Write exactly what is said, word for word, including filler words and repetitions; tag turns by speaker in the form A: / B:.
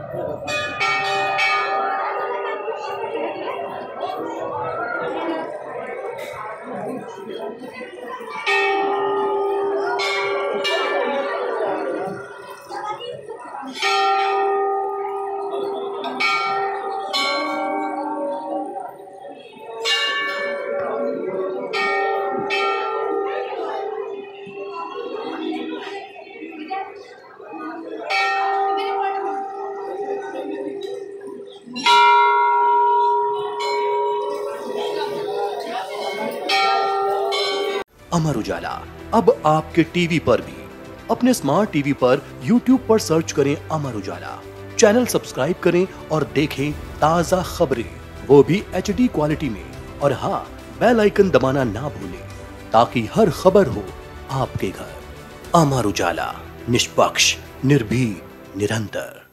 A: अमर उजाला अब आपके टीवी पर भी। अपने स्मार्ट टीवी पर यूट्यूब पर सर्च करें अमर उजाला, चैनल सब्सक्राइब करें और देखें ताजा खबरें, वो भी एच डी क्वालिटी में। और हाँ, बेल आइकन दबाना ना भूलें ताकि हर खबर हो आपके घर। अमर उजाला, निष्पक्ष, निर्भीक, निरंतर।